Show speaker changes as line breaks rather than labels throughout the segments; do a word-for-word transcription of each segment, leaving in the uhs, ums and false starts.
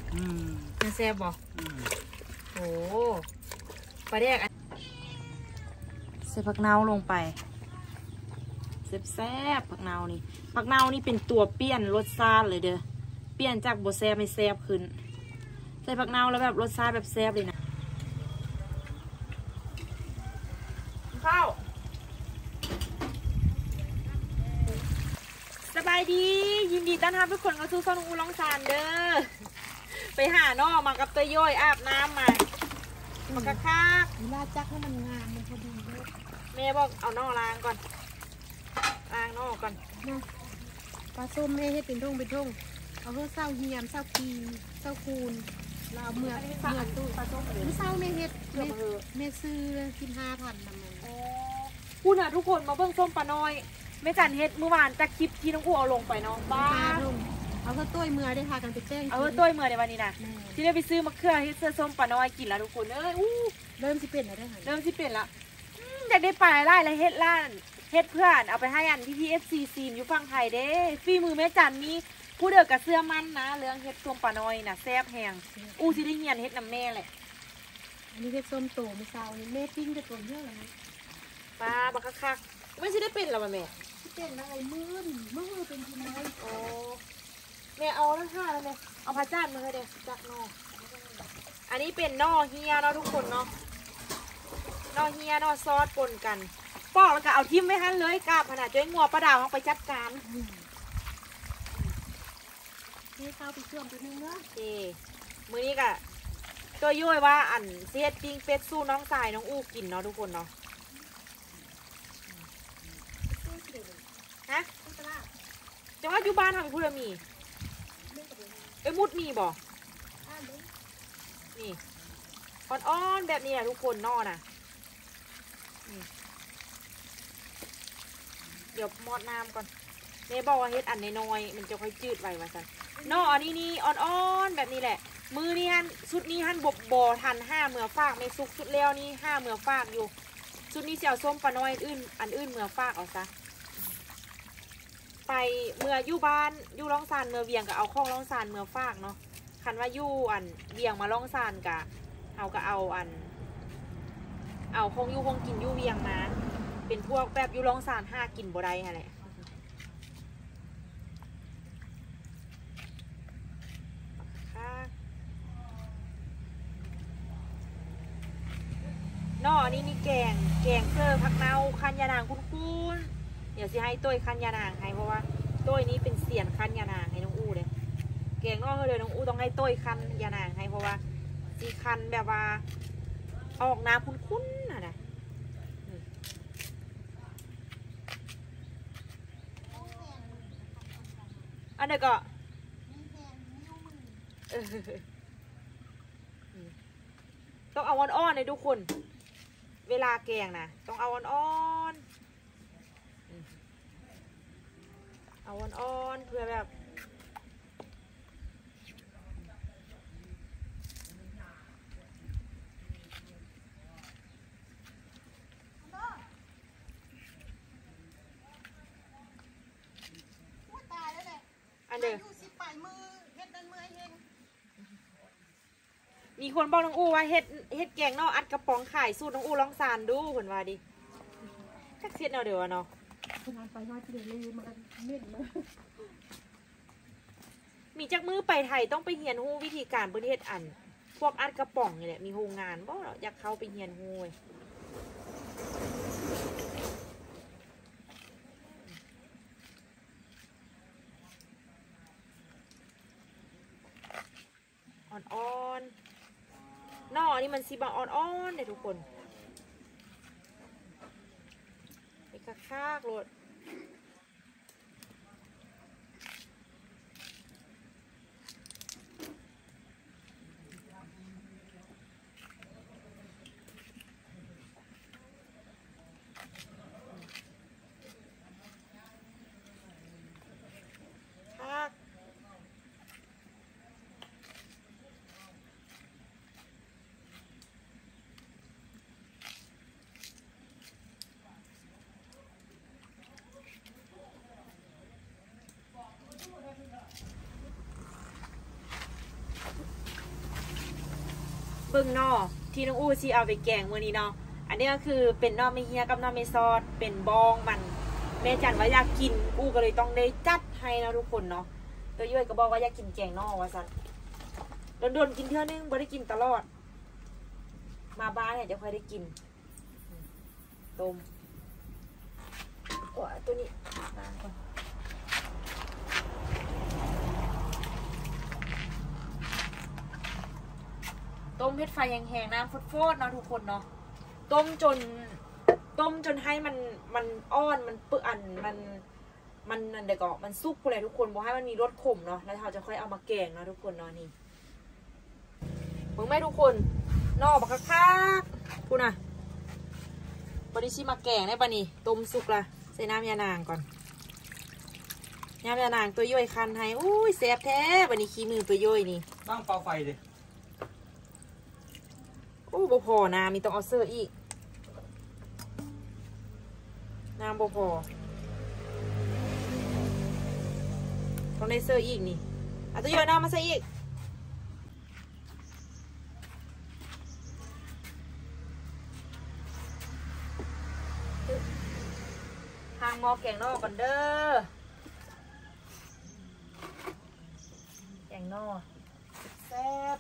อืม
แซ่บบ่โอ้ปลาแดกใส่ผักเน่าลงไปแซ่บๆผักเน่านี่ผักเน่านี่เป็นตัวเปลี่ยนรสชาติเลยเด้อเปลี่ยนจากบ่แซ่บไม่แซ่บขึ้นใส่ผักเน่าแล้วแบบรสชาติแบบแซ่บเลยนะข้าวสบายดียินดีต้อนรับทุกคนเข้าสู่ช่องอูล่องซานเด้อไปหาน้อมากับตัวย่อยอาบน้ำมามันกระคัก
ลาจักให้มันงามมันพอดีเลย
แม่บอกเอาน้อล้างก่อนล้างน้อก่อน
ปลาส้มแม่ให้เป็นท่งเป็นท่งเอาเพื่อเศร้าเฮียมเศร้าปีเศร้าคูนเราเมื่อเมื่อตู้ปลาส้มไม่เศร้าแม่เฮ็ดแม่แม่ซื้อกินห้าพันทำไม
พูดนะทุกคนมาเบิ่งส้มปลาน้อยแม่จันเฮ็ดเมื่อวานจากคลิปที่น้องอูเอาลงไปเนาะบ้า
เอาเพื่อต้วยเมื่อได้พากันไปแจ้ง
เอาเพื่อต้วยเมื่อในวันนี้นะที่ได้ไปซื้อมะเขือเฮ็ดเสื้อส้มปลาน้อยกินแล้วทุกคนเอ้ยอู้
เริ่มสิเปลี่ยนแล้วได้
เริ่มสิเปลี่ยนละอยากได้ปลาไล่และเฮ็ดล้านเฮ็ดเพื่อนเอาไปให้อันพี่พีเอฟซีซีมอยู่ฝั่งไทยเด้ฝีมือแม่จันนี่ผู้เดือกับเสื้อมันนะเรื่องเฮ็ดส้มปลาน้อยนะแซ่บแหงอู้สิได้เฮียนเฮ็ดน้ำแม่แหละ
อันนี้เฮ็ดส้มโตไม่เศร้าแม่ปิ้งจะตัวเยอะเลยนะ
ปลาบักคักไม่ใช่ได้เป็นหรอแม่
เป็นอะไรมืนมือเป็นทีไม้
โอ้แม่เอาทั้งห้าแล้วแม่เอาพระจ้ามาเลยเด็กจากนออันนี้เป็นนอเฮียเนาะทุกคนเนาะนอเฮียนอซอสปนกันปอกแล้วก็เอาทิ่มไว้หั่นเลยกาบขนาดจ้อยงัวปลาดาวเอาไปจัดการ
นี่ข้าวไปเชื่อมตัวนึงเนาะ
เอมื้อนี้ก็ตัวย่อยว่าอันเสียดปิ้งเป็ดสู้น้องสายน้องอู้กินเนาะทุกคนเนาะฮะจังว่าอยู่บ้านทำพูดมีเอ้ยมุดมีบ่นี่อ่อนๆแบบนี้แหละทุกคนนอน่ะเดี๋ยวมอดน้ำก่อนเมย์บอกว่าเฮ็ดอันน้อยๆมันจะค่อยจืดไปว่าสันนออันนี้นี่อ่อนๆแบบนี้แหละมือนี่ฮันชุดนี้ฮันบบบ่ทันห้าเมือฟากเมซุกชุดแล้วนี่ห้าเมือฟากอยู่ชุดนี้เสี่ยวส้มปลาน้อยอื่นอันอื่นเมือฟากเอาซะไปเมื่ออยู่บ้านอยู่ล่องซานเมื่อเวียงกับเอาข้องล่องซานเมื่อฟากเนาะคันว่าอยู่อันเวียงมาล่องซานกะเอาก็เอาอันเอาคงอยู่คงกินอยู่เวียงมาเป็นพวกแบบอยู่ล่องซานห้ากินบ่ได้ฮะแหละนออันนี้มีแกงแกงเซอร์ผักเนาคันยานางคุ้นๆเดี๋ยวสิให้ต้วยคันยานางให้เพราะว่าต้วยนี้เป็นเสียนคันยานางให้น้องอู้เลยแกงนอกเลยน้องอู้ต้องให้ต้วยคันยานางให้เพราะว่าสีคันแบบว่าออกน้ำคุ้นๆนะนะอันเดียวก็ต้องเอาอ่อนๆเลยทุกคนเวลาแกงนะต้องเอาอ่อนๆเอาอ่อนๆเพื่อแบบอันเดียวมีคนบอกน้องอู้ว่าเฮ็ดเฮ็ดแกงเนาะอัดกระป๋องขายสูตรน้องอู้ลองสานดูผลว่าดิทักเสียดเนาะเดี๋ยวเนาะ
ไปน้อยเดี๋ยวเลยมันเม็ดเลย
มีจักมือไปไทยต้องไปเฮียนฮู้วิธีการประเทศอันพวกอัดกระป๋องนี่แหละมีโรงงานบ่อยากเข้าไปเฮียนฮู้อ่อนๆนอนี่มันสีบางอ่อนๆเลยทุกคนไอ้กระคากรถเบิ่งนอที่น้องอู้ที่เอาไปแกงมื้อนี้เนาะอันนี้ก็คือเป็นนอไม่เฮียกับนอไม่ซอสเป็นบองมันแม่จันว่าอยากกินอู้ก็เลยต้องได้จัดให้นะทุกคนเนาะตัวย่อยก็บอกว่าอยากกินแกงนอว่าซั่นโดนๆกินเทื่อนึงบ่ได้กินตลอดมาบ้านเนี่ยจะค่อยได้กินต้มโอ้ตัวนี้ล้างก่อนต้มเผ็ดไฟแห้งๆน้ำฟดๆเนาะทุกคนเนาะต้มจนต้มจนให้มันมันอ้อนมันเปื่อนมันมันนั่นเดี๋ยวก็มันสุกเลยทุกคนบอกให้มันมีรสขมเนาะแล้วเราจะค่อยเอามาแกงเนาะทุกคนเนาะนี่มึงไม่ทุกคนนอกบักคักๆคุณน่ะบริชิมาแกงได้ปะนี่ต้มสุกละใส่น้ำยานางก่อนน้ำยานางตัวย่อยคันให้อุ้ยแซ่บแท้บันนี้ขี้มือตัวย่อยนี่
ตั้งเตาไฟเลย
โอ้บ่พอน้ำมีต้องเอาเสื้ออีกน้ำบ่พอต้องได้เสื้ออีกนี่เอาตัวย่อยน้ำมาใส่อีกทางหม้อแกงนอกก่อนเด้อแกงนอกแซ่บ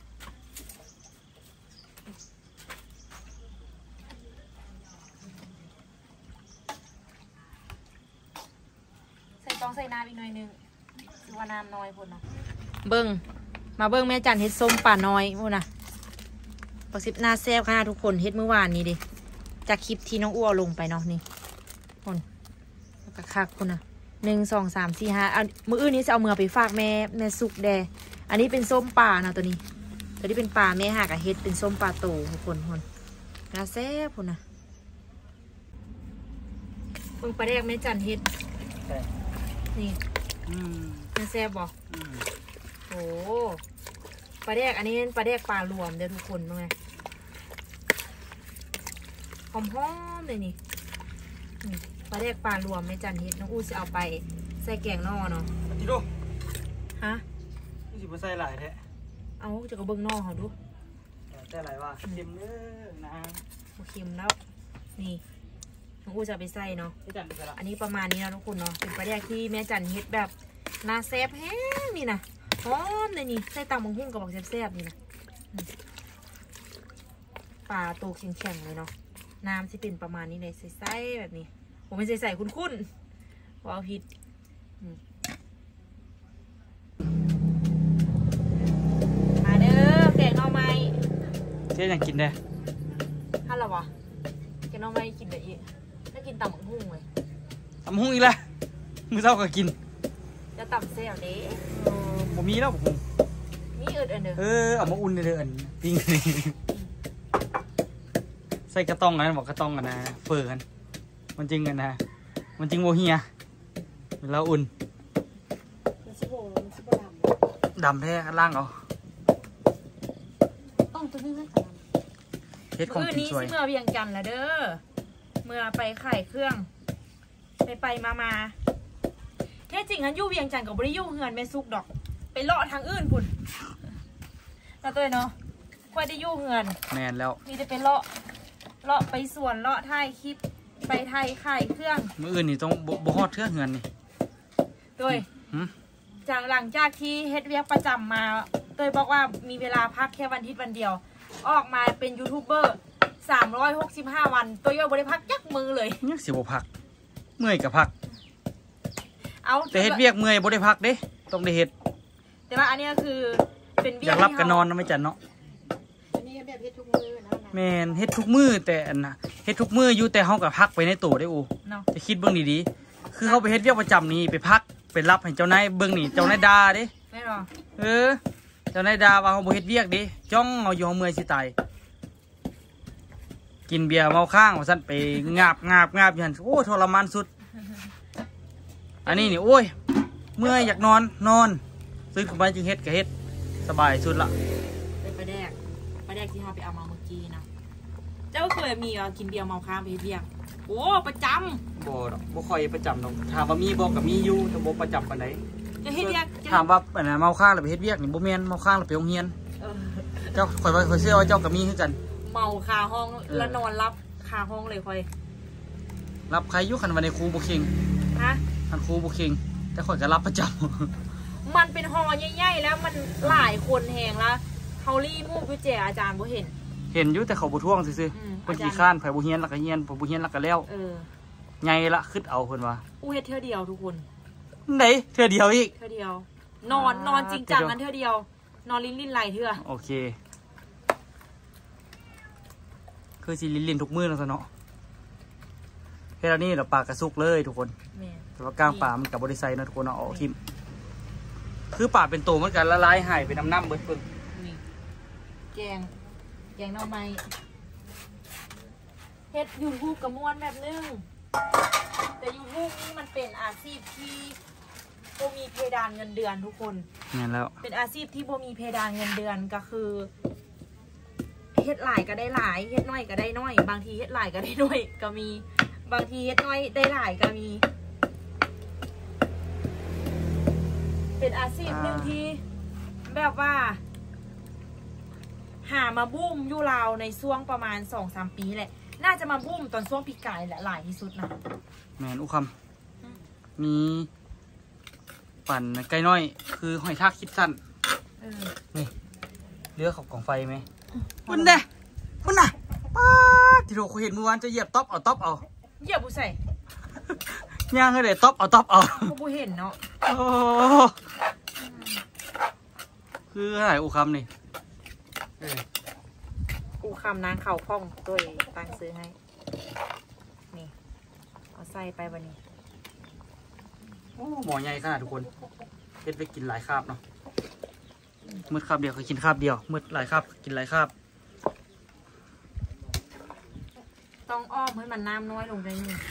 ใส่ต้องใส่น้ำอีกหน่อยนึงคือว่าน้ำน้อยพุ่นเนาะเบิ้งมาเบิ้งแม่จันเฮ็ดส้มป่าน้อยพุ่นนะประสิบหน้าแซ่บค่ะทุกคนเฮ็ดเมื่อวานนี้ดิจากคลิปที่น้องอ้วลงไปเนาะนี่คนแล้วก็คักคุณนะหนึ่งสองสามสี่ห้าเอามืออื่นนี้จะเอามือไปฝากแม่แม่สุกแดอันนี้เป็นส้มป่านะตัวนี้ตัวนี้เป็นป่าแม่หากะเฮ็ดเป็นส้มป่าโตทุกคนคนน่าแซ่บคุณนะมึงปลาแดกแม่จันเฮ็ดนี่น่าแซ่บบอกโอ้ปลาแดกอันนี้ปลาแดกปลารวมเด้อทุกคนมั้งไงหอมๆเลยนี่ปลาแดกปลารวมแม่จันเฮ็ดน้องอู้จะเอาไปใส่แกงนอเนาะ
จิโร่
ฮะ
นี่สิมาใส่หลายแท้
เอาจะกระเบื้องนอเขาดู
ใส่หลายว่าเค็มเด้อนะ
โอเค็มแล้วนี่น้องอู้จะไปใส่เนาะอันนี้ประมาณนี้นะทุกคนเนาะเป็นปลาแดกที่แม่จันเฮ็ดแบบน่าแซ่บแห้งนี่นะหอมเลยนี่ใส่ตำบักหุ่งกับบักแซ่บๆนี่นะปลาตัวแข็งๆเลยเนาะน้ำที่เป็นประมาณนี้เลยใส่ๆแบบนี้ผมไม่ใส่ใส่คุ้นๆว่าเอาผิดมาเด้อแกงหน่อไม้
เจ๊ยังกินได้
ฮัลโหลวะแกงหน่อไม้กินได้อีกได้กินตำบักหุ่งเลย
ตำบักหุ่งอีกแล้วมื้อเช้าก็กิน
จะตำเสี้ยวเด้
บ่มีแล้วผม
นี่เอิดเอิดเด้อ
เออเอามาอุ่นเด้ออันปิ้งใส่กระต้องกันบอกกระต้องกันนะเฟอกันมันจริงกันนะมันจริงโมเฮียแล้วอุ่นดำแท้ล่างเอา
ต้องตัวนี้ให้ด
ำเฮ็ดของกินสวย
เมื่อเวียงจันทร์ละเด้อเมื่อไปขายเครื่องไปไปมามาแท้จริงอันยู่เวียงจันทร์กับบริยูเฮือนไม่ซุกดอกไปเลาะทางอื่นพุ่นแล้วตัวเนาะค่อยได้ยู่เฮือน
แมนแล้ว
มีจะเป็นเลาะเลาะไปสวนเลาะไทยคลิปไปไทยขายเครื่อง
มื้ออื่นนี่ต้องบ่ฮอดเทื่อเฮือนนี่
ด้วยจากหลังจากที่เฮ็ดเวียกประจำมาโดยบอกว่ามีเวลาพักแค่วันอาทิตย์วันเดียวออกมาเป็นยูทูบเบอร์สามร้อยหกสิบห้าวันตัวย่อยบริพักยักมือเลย
เนี่ยสิบ่พักเมื่อยกับพัก
เอา
แต่เฮ็ดเวียกเมื่อยบ่ได้พักเด้ต้องได้เฮ็ด
แต่ว่าอันนี้คือเป็นเวียก
อยากรับกันนอนนะไม่จันเนาะ
อันนี้แบบเฮ็ดทุกมื้อนะ
แม่นเฮ็ดทุกมื้อแต่อันน่ะเฮ็ดทุกมื้ออยู่แต่เฮาก็พักไปในตู้ได้อูจะคิดเบิ่งดีๆคือเฮาไปเฮ็ดเวียกประจำนี่ไปพักไปรับให้เจ้านายเบิ่งนี่เจ้านายด่าเด้
แม่นบ่
เออเจ้านายด่าว่าเฮาบ่เฮ็ดเวียกเด้จ้องเอาอยู่เฮาเมื่อยสิตายกินเบียร์เมาข้างว่าซั่นไปงาบงาบงาบอยู่หั่นโอ้ทรมานสุดอันนี้นี่โอ้ยเมื่อยอยากนอนนอนซื้อขึ้นมาจึงเฮ็ดก็เฮ็ดสบายสุดละ
เป็นปลาแดกปลาแดกที่เราไปเอามาเมื่อกี้นะเจ้าเคยมีกินเบียร์เมาค้างไปเบียร์โอ้ประจำ
บ่ดอกบ่ค่อยประจำดอกถามว่ามีบ่กับมีอยู่แต่บ่ประจำปานใด
จะเฮ็ดเบียร์
ถามว่าอันน่ะเมาค้างแล้วไปเฮ็ดเวียกนี่บ่แม่นเมาค้างแล้วไปโรงเรียนเจ้าคอยว่าคอยเชื่อว่าเจ้ากับมีคือกัน
เมาคาห้องแล้วนอนรับคาห้องเลยคอย
รับใครยุคันวันในครูบุคิง
ฮะ
คันครูบุคิงแต่คอยก็รับประจ
มันเป็นห้องใหญ่ๆแล้วมันหลายคนแหงแล้วเฮารี่มูกวิเจอาจารย์บ่เห็น
ำเห็นอยู่แต่เขาบุท่วงซื่อๆคนขี้ข้านไผ่บุเฮียนแล้วก็เฮียนบุเฮียนแล้วก็แล้ว
เออ
ไงละขึ้นเอาคนว่า
อู้เฮ็ดเท่าเดียวทุกคน
ไหนเธอเดียวอีก
เท่าเดียว นอนนอนจริงจังกันเท่าเดียว นอนลิ้นลิ้นไหลเท่า
โอเคคือสิลินลินทุกมือแล้วซะเนาะเฮ้ยแล้วนี่เราปากกระซุกเลยทุกคน
แม่
แต่ว่ากลางป่ามันกับบริไซน์นะทุกคนเอาออกทิมคือป่าเป็นโตมันกันละลายหายไปน้ำน้ำเบิดเพิ่ง
นี่แกงแกงหน่อไม้เฮ็ดยูทูบกับม้วนแบบนึงแต่ยูทูบนี่มันเป็นอาชีพที่บ่มีเพดานเงินเดือนทุกคน
นั่นแล้ว
เป็นอาชีพที่บ่มีเพดานเงินเดือนก็คือเฮ็ดหลายก็ได้หลายเฮ็ดน้อยก็ได้น้อย บางทีเฮ็ดหลายก็ได้น้อยก็มีบางทีเฮ็ดน้อยได้หลายก็มี เป็นอาชีพหนึ่งที่แบบว่า หามาบูมอยู่ลาวในช่วงประมาณสองสามปีแหละน่าจะมาบูมตอนช่วงปีกายแหละหลายที่สุดนะ
แมนอุคำมีปั่นไก่น้อย คือหอยทากคิดสั้น
เออ
นี่เลือกเขากองไฟไหมคุณเด้คุณน่ะป้าที่เราเห็นเมื่อวานจะเหยียบต๊อปเอาต๊อปเอา
เหยียบบุใส่
ย่างให้เลยต๊อปเอาต๊อปเอา
ก็บุเห็นเนาะ
โอ้คืออะไรอุคำนี่
กูคำนางเข่าพ่องตัวเองตั้งซื้อให้นี่เอาใส่ไปวันนี้
โอ้หมอใหญ่ขนาดทุกคนเฮ็ดไปกินหลายคาบเนาะมืดคาบเดียวเคยกินคาบเดียวมืดหลายคาบกินหลายคาบ
ต้องอ้อมให้มันน้ำน้อยลงได้นึง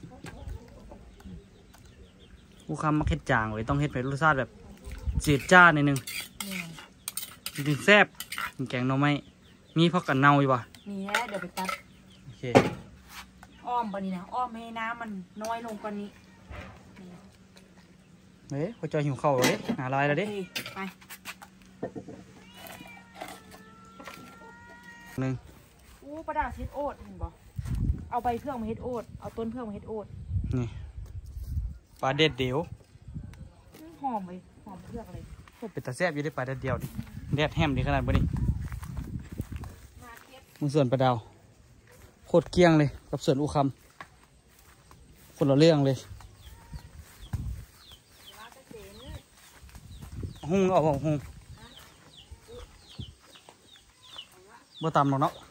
อุคำมักเฮ็ดจางเลยต้องเฮ็ดไปรสชาติแบบเจีดจ้าหน่อยนึง
นี่
จริงๆแซ่บกินแกงหน่อไม้มีพักกันเน่าอยู่ป่ะ
มีแฮะเดี๋ยวไปตัด
โอเค
อ้อมปะนี้นะอ้อมให้น้ำมันน้อยลงกว่านี้
เฮ้ยพอจอยหิวข้าวเลยหาลายแล้วเด้
โอเคไป
หนึ่ง
อู้ประดาษเฮ็ดโอ๊ตเห็นบ่เอาใบเพื่องมาเฮ็ดโอ๊ตเอาต้นเพื่องมาเฮ็ดโอ๊ต
นี่ปลาเด็ดเดียว
อื้อหอมเลยหอมเพื่อกเลย
เป็นตาแซ่บอยู่ได้ปลาเด็ดเดียวดิแดดแฮมดีขนาดบ่นี่
มาเก็บ
มึงส่วนปลาดาวโคตรเกลี้ยงเลยกับส่วนอุคำคนละเรื่องเลย
ร้านเกษตร
หุ้งเอาบอกหุ้งบ่ตำหรอกเนาะ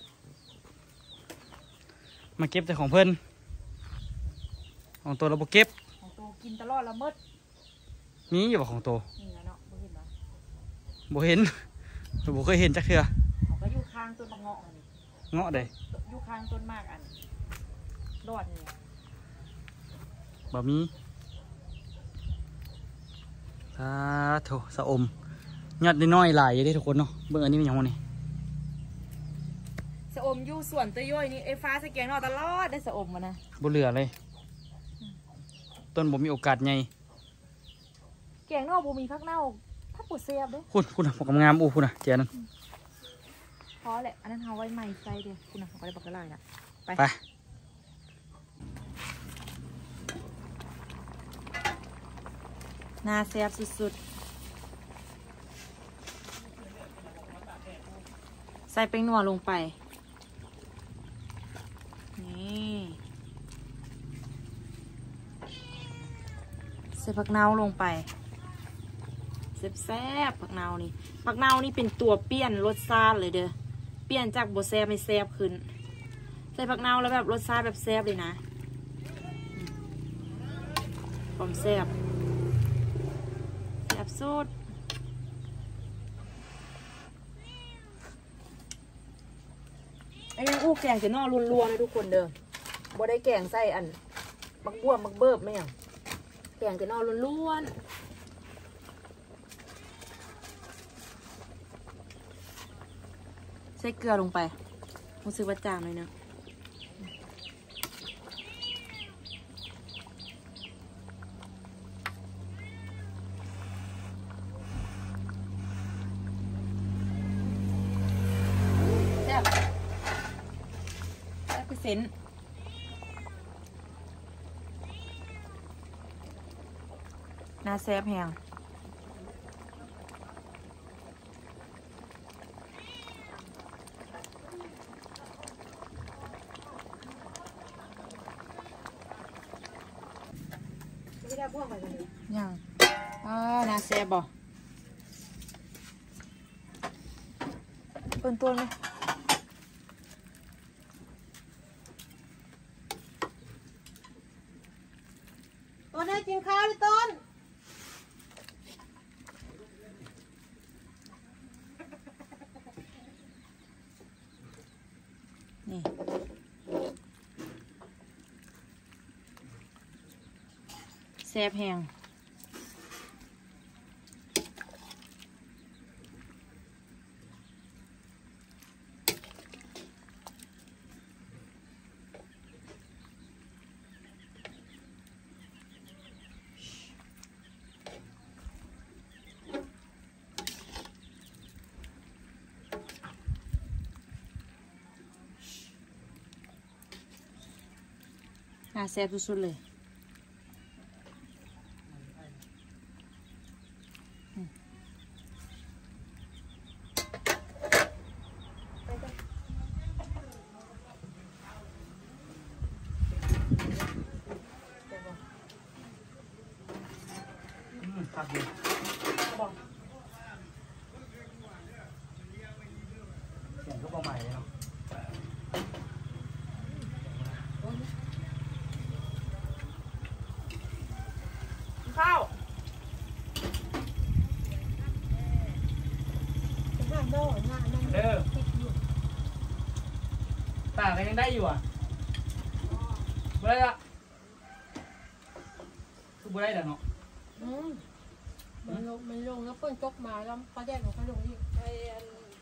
มาเก็บแต่ของเพิ่นของตัวเราบ่เก็บ
ของโตกินตลอดละเมิด
มีอยู่บ่ของตัว
นี่นะเนาะบ่เห็นบ่
บ่เห็นบ่เคยเห็นจักเทื่อ
เขาก็อยู่ข้างต้นมะเงาะอันนี้
เงาะใด
อยู่ข้างต้นมากอันรอดนี่
บ่มีสาธุสะอมยอดน้อยๆหลายอยู่เด้ทุกคนเนาะเบิ่งอันนี้เป็นหยังวะนี่
สะอมอยู่ส่วนตัวย่อยนี่ไอ้ฟ้าสแกงนอตลอดได้สะอมมานะ
บ่เหลือเลย ต้นบ่มีโอกาสใหญ่
แกงนอกบ่มีพักเน่าพักปูเสียบเด้
คุณคุณน่ะผมงามอู้คุณน่ะเจ้านั่น
พอแหละอันนั้นเอาไว้ใหม่ใส่เดียวคุณน่ะเขาก็ได้บอกกันเลยนะไป
ไป
น่าแซ่บสุดๆใส่เป็นนัวลงไปนี่ใส่ผักเน่าลงไปแซ่บๆผักเน่านี่ผักเน่านี่เป็นตัวเปลี่ยนรสชาติเลยเด้อเปลี่ยนจากบแซ่บให้แซ่บขึ้นใส่ผักเน่าแล้วแบบรสชาติแบบแซ่บเลยนะความแซ่บแซ่บสุดไอ้ยังอู้แกงจะนอรัวๆเลยทุกคนเด้อบ่ได้แกงใส่อันมักบัวมักเบิบไม่หยังแกงจะนอล้วนๆใส่เกลือลงไปรู้สึกว่าจางเลยเนาะเส้นน่าแซ่บแฮงยังอ่าน่าแซ่บบ่เปิ้นต้นไหม
ต้นให้กินข้าวดิต้น
นี่แซ่บแฮงน่าแซ่บสุดๆเลย
ครับดีเสียงก็เบาใหม่เลยเนาะ
ข้าว
หน้าโน่หน้านั่ง
เด้อตาก็ยังได้อยู่อ่ะบ่ได้ละคือบ่ได้แล้วเนาะ
อืมมันลงมันลงแล้วเปิ้นจกมาแล้วปลาแดกของเขาลงอีกไอ้อัน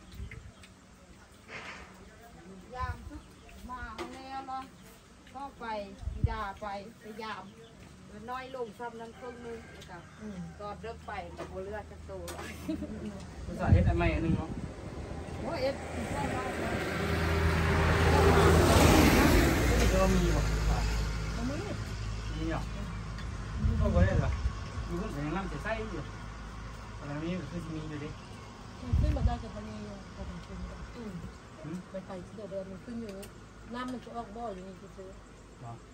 ยามทุกมาเอาแล้วเนาะก็ไปยาไปไปยามมันน้อยลงซ้ำน้ำต้นนึงนะครับก็เลิกไปกับโบเลือดจะโตแล้ว
ภาษาเฮ็ดอันใหม่อันหนึงเนาะ
โอ้เอ็ดใช่ไหม
นี่ก็มีบ่
อันนี้
มีอ่ะก็บ่ได้ล่ะอยู่คนก็ยังนำใส่อยู่อันนี้ก็คือสิมีอยู่ดิ
มันขึ้นมาได้จากทะเลพอถึงขึ้นกันอืมไปไปเดี๋ยวเดินมันขึ้นอยู่น้ำมันจะออกบ่ออยู่นี่คือซื้อ
เนาะ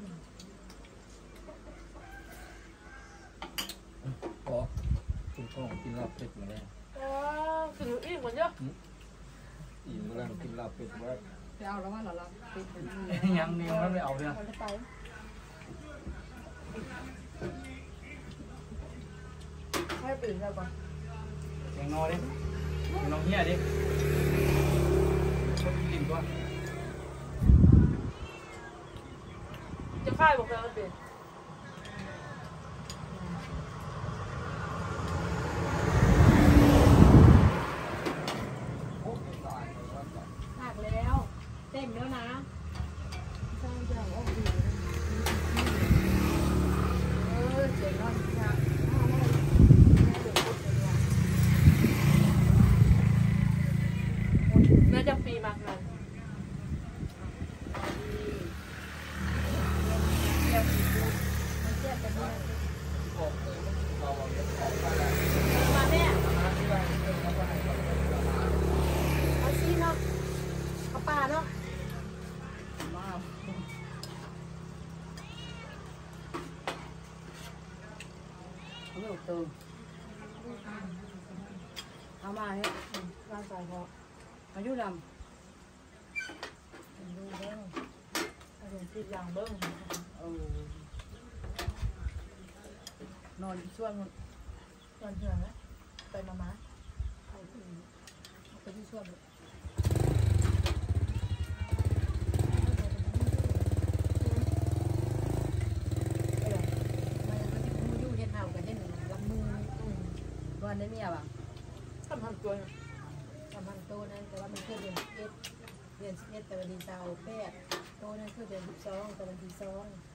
ขอคุณพ่อกินลาบเป็ดมาแล้ว
อ๋อคืออยู่อีกเหมือนเยอะ
อีกเมื่อไรกินลาบเป็ดไว้
ไปเอาแล้วว่าเราเราติดเป็น
ยังนี่มันไม่เอาเลย
เราจะไปให้ตื่นแล้วก่อน
แกงนอดิแกงนอเฮียดิชอบกินก่อน
จะค่ายบอกแล้วตื่นหักแล้วเต็มแล้วนะใช่ใช่โอ้โหเออเจ๋งมากค่ะน่าจะปีมากนั้นมาแม่เอาซีเนาะเอาปลาเนาะ
ไม่เอาตึง
เอามาให้ร่างกายพอ
อายุด
ดูเบิ้งเอาลงติดยางเบิ้ง
ำเออนอนช่วง
ตอนเถื่อนนะไปมามาไปที่ไปที่ช่วงเลยวันนี้เนี่ยป่ะทำทำตัวทำทำตัวนั้นแต่ว่ามันคือเดือนสิบเอ็ดเดือนสิบเอ็ดแต่วันที่เสาร์แปดตัวนั้นคือเดือนสิบสองแต่วันที่สอง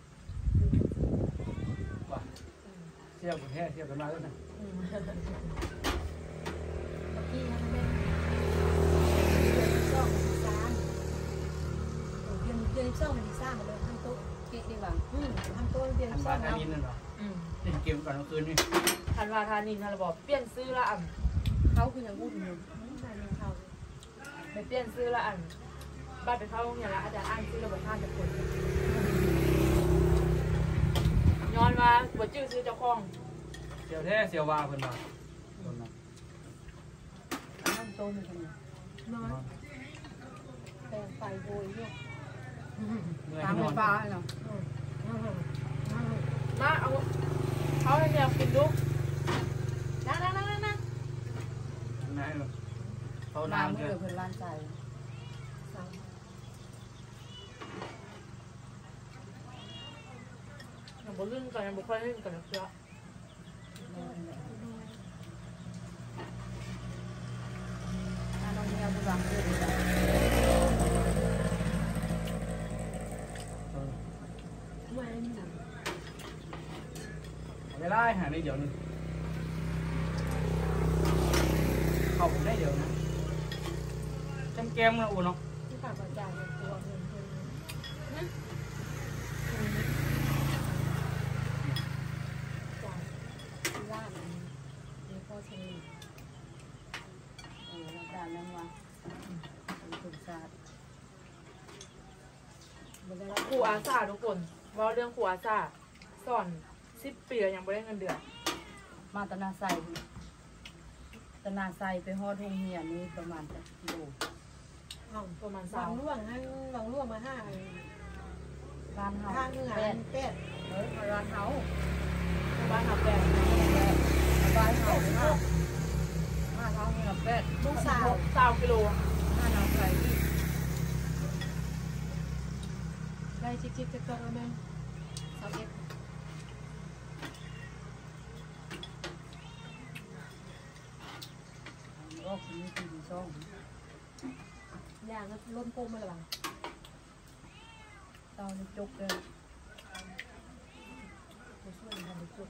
ว่ะเที่ยวกันแท้เที่ยวกันมาแล้วนะ
เมื่อกี้นะแม่เดือนสิบสองสิบสามเดือนเดือนเศร้ามันดีซ่ามาเลยทำโต๊ะ
คิดดีกว่า
อืมทำโต๊ะเรียน
อัน
ซ่า
บาทา
เอา
นินนั่นเหรอ
อืม
เล่นเกมก่อนเมื่อคืนนี่
ทันวาทานินทันระบอกเปลี่ยนซื้อละอันเขาคือยังพูดอยู่
เขา
ไปเปลี่ยนซื้อละอันบ้านไปเข้าโรงเรียนละอาจารย์อ่านซื้อระบบท่าจะคนย้อนมาบวชื่อซื้อเจ้าของ
เสียวแท้เสียววาเพิ่นว่าคนน่ะ
นั่นโตมันทำไม
นอนแต่ไฟโวยเนี่ย
เมื่อย
ตาม
ที่น
ไฟ
อน
ฟ้าเหรอมาเอาเขาให้แมวกินลูกนั่งนั่งนั่งนั่ง
ไหนเหรอเขา
มา
น้ำ
เมื่
เกิ
อน เพิ่นล้านใจยังบ่ลื่นกันยังบ่ค่อยลื่นกันนะเพื่อน้องแมวผู้รักเลย
ไม่นี่
เวลาหาในเดี๋ยวนึงเข้าผมได้เดี๋ยวนะจังแกมนะอูเนาะ
ที่ฝากประจานตัวเงินคนนะจ่ายล่ามมีข้อเสนอ
โอ้อาจารย์นั่นวะเป็นคนชาติครูอาสาทุกคนว่าเรื่องครูอาสาสอนสิบปีแล้วยังไม่ได้เงินเดือน
มาตนาใส่ตนาใส่ไปฮอดโรงเรียนนี่ประมาณจะกิโล
เอา
ประมาณ
ห
สา
วั
ม
งล่วงให้หวังล่วงมาห้า
ร้านเฮา
ข้างเหนือ
แปด
เป็ด
เฮ้ยร้านเฮา
บ้านหับแบก
บ้านเฮาห้าห้าเฮาเงินแปด
ลูกสาว
สามกิโล
ห้าเฮาใส่ที่
ได้ชิคชิคจะตัวแม่สาวเอ็ด
ก็คือมีที่ช่อง
อย่างนั้นล้นโปมมาหรือเปล่า
เตาในจกเลย
ช่วยทำให้จุด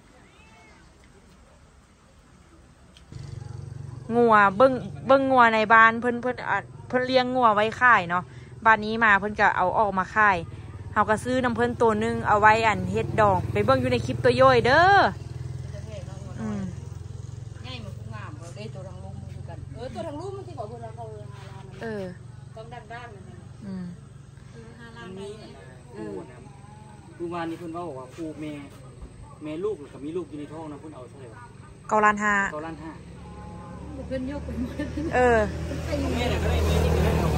งัวเบิ้งเบิ้งงัวในบ้านเพิ่นเพิ่นอ่ะเพิ่นเลี้ยงงัวไว้ขายเนาะบ้านนี้มาเพิ่นก็เอาออกมาขายเฮาก็ซื้อน้ำเพิ่นตัวนึงเอาไว้อันเฮ็ดดองไปเบิ้งอยู่ในคลิปตัวย่อยเด้อ
จะเท่เนาะ
อืม
ง่ายมันก็งามเขาได้ตัวทางลุ่มมันคือกันเออตัวทางลุ่มมันที่บอกคนเราเขาเลยฮาลามัน
เออ
ต้องด้านด้านมัน
อืม
ห้าล้า
อั
น
น
ได้
นี้ครูนะครูวานนี่เพิ่นว่าบอกว่าครูแม่แม่ลูกกับมีลูกอยู่ในท้องนะเพิ่นเอาเท่าไหร่วะ
เกาลานฮา
เก้าล้านห้า
เพื่อนยกไปหมด
เออ
ไปอยู่
แม่เนี่ยก็ได้แม่นี่ก็ได้เอา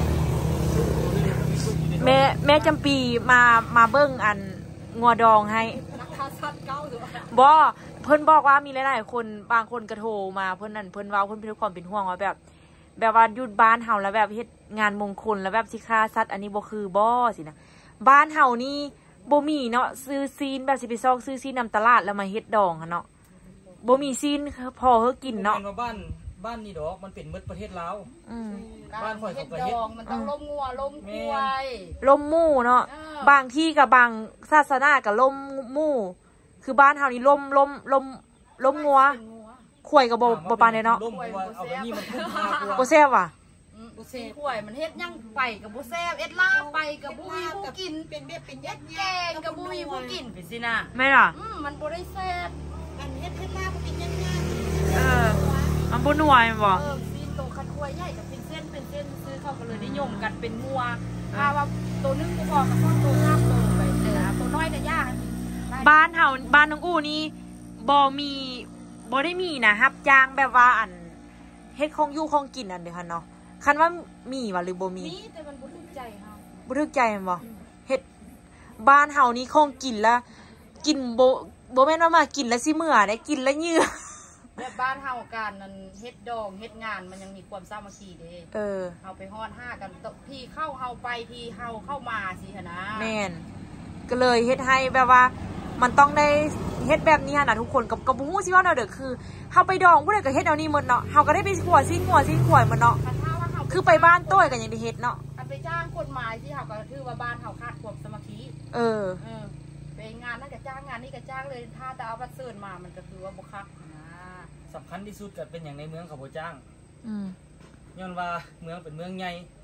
แม่แม่จำปีมามาเบิ้งอันงัวดองให้
ราคาสัตว์เก้าหรือว่า
บ่เพิ่นบอกว่ามีหลายๆคนบางคนกระโทรมาเพิ่นนั่นเพิ่นเว้าเพิ่นเป็นความเป็นห่วงว่าแบบ แบบว่าหยุดบ้านเฮาแล้วแบบเฮ็ดงานมงคลแล้วแบบสิฆ่าสัตว์อันนี้บ่คือบ่สินะบ้านเฮานี่บ่มีเนาะซื้อซีนแบบสิไปซอกซื้อซีนนำตลาดแล้วมาเฮ็ดดองหั่นเนาะบ่มีซีนพอเฮากินเนาะ
แม่ว่าบ้านบ้านนี่ดอกมันเป็นหมดประเทศลาว
อืม
บ้านข่อย
เฮ็
เขา
ด
ก็
ด
เฮ็ด
องมันต้องล้มงัวล้มควาย
ล้มหมู่เนาะ
เออบ
างที่กับบางศาสนาก็ล้มหมู่คือบ้านเฮานี่ล้มล้มล้มล้มงัว
เป็นงัว
ข่วยก็บ่บ่ปานใดเนาะ
ล่มเพราะว่าเอาแบบนี้มันคุ้มค่ากว่า
บ่แซ่บว่ะ
อืมสิข่วยมันเฮ็ดยังไปกับบุแซ่บเอ็ดลาบไปกับบุมีผู้กิน
เป็นเบี้ยเป็นยัด
แกงกับบุมีผู้กินไปสินะ
แม่นล่ะ
อืมมันบ่ได้แซ่บ
อันเฮ็ดเฮ็ดลาบเป็นยัดยัด
เออมันบ่นัวแม่นบ่
เออซีนโตคันข่วยใหญ่กับเป็นเส้นเป็นเส้นซื้อเขาก็เลยนิยมกันเป็นงัวถ้าว่าตัวนึงบ่พอกับตัวน้ำโตไปเจอตัวน้อยน่ะยาก
บ้านเฮาบ้านน้องอู้นี่บ่มีบ่ได้มีนะรับจ้างแบบว่าอันเฮ็ดของอยู่ของกินอันเด้อคั่นเนาะคันว่ามีว่าหรือบ่มี
มีแต่มันบ่ถูกใจเฮา
บ่ถูกใจแม่นบ่เฮ็ดบ้านเฮานี่ของกินละกินบ่บ่แม่นว่ามากินแล้วสิเมื่อได้กินแล้วเหงื่อ
แบบบ้านเฮาการนั้นเฮ็ดดองเฮ็ดงานมันยังมีความสามัคคีเด้
เออ
เฮาไปฮอดห้ากันที่เข้าเฮาไปที่เฮาเข้ามาสิหนนะ
แม่นก็เลยเฮ็ดให้แบบว่า มันต้องได้เฮ็ดแบบนี้หั่นน่ะทุกคนกับกับบ่ฮู้สิว่าแนวเด้อคือเฮาไปดองผู้ใดก็เฮ็ดแนวนี้หมดเนาะเฮาก็ได้ไปขัวสิ้นหัวสิ้นขวยหมดเนาะ
คันถ้าว่าเฮา
คือไปบ้านโต้ยก็ยังได้เฮ็ดเนาะ
คันไปจ้างคนหมายที่เฮาก็ถือว่าบ้านเฮาขาดความสามัคคี
เออ
เออไปงานนั่นก็จ้างงานนี้ก็จ้างเลยถ้าแต่เอาบัตรเสิร์นมามันก็คือว่าบ่คักนะ
สำคัญที่สุดก็เป็นอย่างในเมืองเขาบ่จ้าง
อืม
ย้อนว่าเมืองเป็นเมืองใหญ่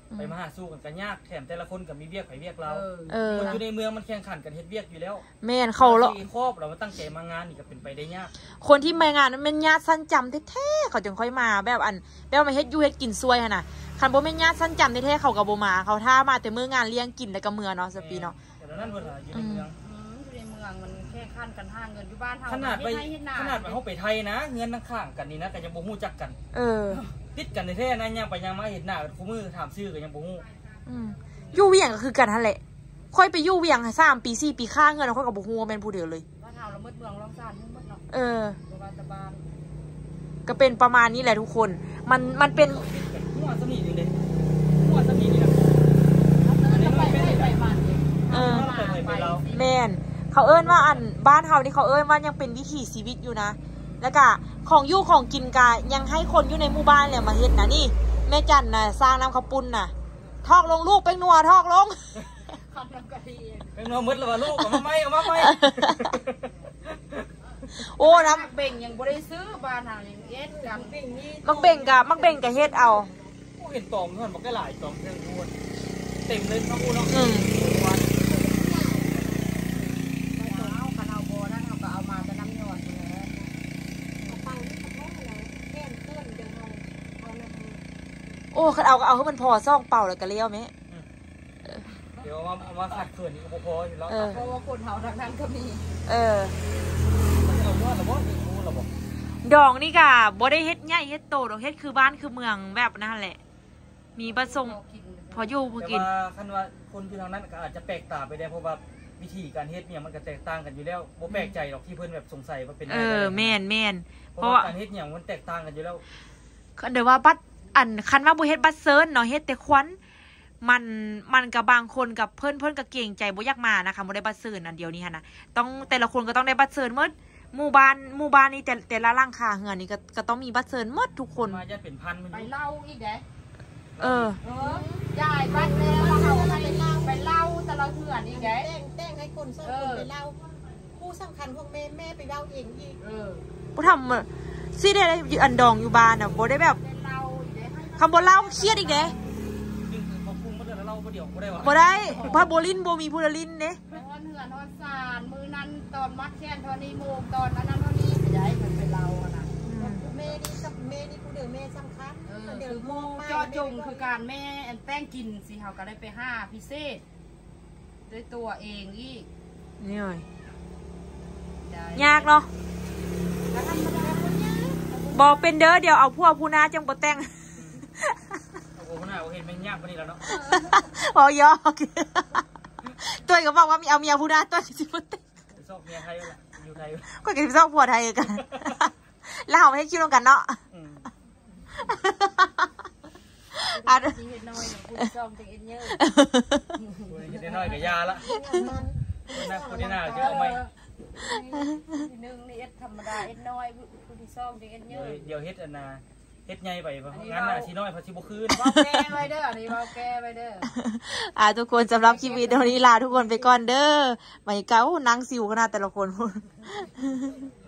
ไปมาหาสู้กันกันยากแถมแต่ละคนก็มีเวียกไผเวียกเรา
เออ
คนอยู่ในเมืองมันแข่งขันกันเฮ็ดเวียกอยู่แล้ว
แม่นเขาเลาะ
ที่ครอบเรามาตั้งใจมางานนี่ก็เป็นไปได้ยาก
คนที่มางานนั้นเป็นญาติสั้นจำแท้ๆเขาจึงค่อยมาแบบอันแบบมาเฮ็ดอยู่เฮ็ดกินซวยหั่นน่ะคันบ่แม่นญาติสั้นจำแท้ๆเขาก็บ่มาเขาท่ามาแต่มื้องานเลี้ยงกินแล้วก็เมื่อเนาะสปีเนาะ
แต่นั้นเพิ่นว่าอยู่ในเมือง
อยู่ในเมืองมันแค่ขั้นกันห้าเงินอยู่บ้านเฮา
ขนาดไป
เฮ็ดหน้
ขนาดไปเฮาไปไทยนะเงินข้างๆกันนี่นะก็ยังบ่ฮู้จักกัน
เออ
ติดกันแท้ๆนะยังไปยังมาเห็นหน้ากันคู่มือถามชื่อก็ยังบ่ฮู้
อืมอยู่เวียงก็คือกันนั่นแหละค่อยไปอยู่เวียงสามปีสี่ปีค่าเงินค่อยก็บ่ฮู้ว่าแม่นผู้เดียวเลย
บ้านเฮาละมืดเมืองร้องซ่านทั้งหมดเนาะ
เออ
บ่ว่าแต่บ้าน
ก็เป็นประมาณนี้แหละทุกคน มันมันเป็น
หัวสมีนี่เด้หัวสมีนี่นะอันนี้มันเป็นไปไปบ้านเอง
เออ
ไปไปไปเรา
แม่นเขาเอิ้นว่าอันบ้านเฮานี่เขาเอิ้นว่ายังเป็นวิถีชีวิตอยู่นะแล้วก็ของอยู่ของกินกายังให้คนอยู่ในหมู่บ้านแหละมาเฮ็ดนะนี่แม่จันน่ะสร้างน้ำข้าวปุ้นน่ะทอกลงลูกเป็นนัวทอกลง
คำนำกะทิ
เป็นน้องมืดแล้วว่าลูกเอามาไหมเอามาไหม
โอ้น้
เบ่งยังบ่ได้ซื้อบ้านเฮายังเอ็ดกันเบ่งนี่
ำมักเบ่งกะมักเบ่งกะเฮ็ดเอา
โอ้เห็นตอมเพิ่นบ่ก็หลายตอมเพิ่นพูดเต็มเลยเนาะกูเนาะ
อืม
เอาคันเอาบ่นั่นเฮาก็เอามาแต่น้ำยอดนี่แหละ
เอาฟังที่เขาบอกอะไรแค่นเคลื่อนเดี๋ยวเอาเอาน้ำ
โอ้คันเอาก็เอาให้มันพอซ่องเป่าแล้วก็เลี้ยวไหม
เดี๋ยวเอามาเอามาขัดเขื่อนนี่ก็บ่พออยู่แล้ว
เออ
เพราะว่าคนเฮาทางนั้นก็มี
เออ
เอาว่าแล้วบ่รู้แล้วบ่
ดองนี่กะบ่ได้เฮ็ดใหญ่เฮ็ดโตดอกเฮ็ดคือบ้านคือเมืองแบบนั่นแหละ มีบัดส่ง
เรากิน
พออยู่พอ
แต่
กิน
ว่าคันว่าคนอยู่ทางนั้นก็อาจจะแปลกตาไปได้เพราะว่าวิธีการเฮ็ดเนี่ยมันก็แตกต่างกันอยู่แล้วบ่แปลกใจหรอกที่เพิ่นแบบสงสัยว่าเป็น
เออแม่นแม่น
เพ
เพ
ราะ
ราะ
ว่า
ว่า
การเฮ็ดเนี่ยมันแตกต่างกันอยู่แล้ว
เดี๋ยวว่าบัดอันคันว่าบ่เฮ็ดบัดเซิร์นเนาะเฮ็ดแต่ควันมันมันกับบางคนกับเพิ่นเพิ่นก็เก่งใจบ่อยากมานะคะบ่ได้บัดเซิร์นอันเดียวนี้หั่นน่ะต้องแต่ละคนก็ต้องได้บัดเซิร์นหมดหมู่บ้านหมู่บ้านนี่แต่แต่ละหลังคาเฮือนนี่ก็ก็ต้องมีบัดเซิร์นหมดทุกคน
มายัดเป็นพันมันอ
ไป
ยู่
เล่าอีกเด้
เออ
เออยายบ้านแล้วเฮาไปเล่าไปเล่าแต่เราเถื่อนอีกเด้
แต้งแต้งให้คนสองคนไปเล่าผู้สำคัญของแม่แม่ไปเล่าเองอีก
เออ
บ่ทำสิได้ได้อยู่อันดองอยู่บ้านน่ะบ่ได้แบบ
ไปเล่าอีกเด้
คำบ่เล่าเครียดอีกเด้
จริงคือพอปรุงมาแล้วเราบ่เดียวบ่ได้ว่า
บ่ได้พระโบลินบ่มีผู้ละลินเด้
นอนเหือนอนสานมือนั้นตอนมัดแค้นเท่านี้โมงตอนนั้นเท่านี้ไปได้มันไปเล่าอะนะ
แม่นี่กับแม่นี่ผู้เดียวแม่สำคัญ
เออ
เดี๋ยว
คือโม
มอง
จอจงคือการแม่แอนแป้งกินสิเฮาก็ได้ไปห้าพิเศษด้วยตัวเองอีก
นี่เลย
ได้
ยากเนาะ
แล้วธรรมดาคนยาก
บ่เป็นเด้อเดี๋ยวเอาพวกผู้หน้าจังบ่แต่ง
โอ้โหน่าเห็นแม่งยากกว่านี้แล้วเนาะ
พอยอกตัวก็บอกว่ามีเอาเมียผู้หน้าตัวสิบ่แต่ง
ไปซอกเมียไทยแล้วล่ะอยู่ไทย
ก็กินซอกผัวไทยกันแล้วเอาไม่ให้คิดลงกันเนาะ
อืม
อ่ะ
สิเฮ็ดน้อยเนี่ยคุณจอมจังเอ็นเยอะ
คนนี้ได้น้อยก็ยาละคนนั้นคนนี้น่าจะเอาไหม
ทีนึงนี่เอ็ดธรรมดาเอ็ดน้อยผู้ที่ซ่อมจังเอ็นเย
เดี๋ยว
อะ
เดี๋ยวเฮ็ดอันน่ะเฮ็ดใหญ่ไปเพราะงั้นน่ะสิน้อยเพราะสิบ่คืน
เบาแก้ไว้เด้ออันนี้เบาแก้ไว้เด้อ
อ่ะทุกคนสำหรับคลิปวิดีโอนี้ลาทุกคนไปก่อนเด้อไม่เก้านังสิวขนาดแต่ละคนพูด